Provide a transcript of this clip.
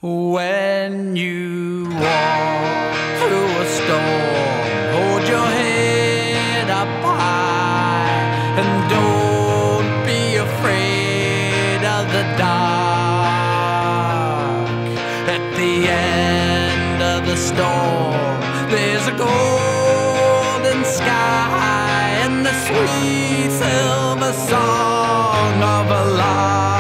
When you walk through a storm, hold your head up high and don't be afraid of the dark. At the end of the storm, there's a golden sky and the sweet silver song of a lark.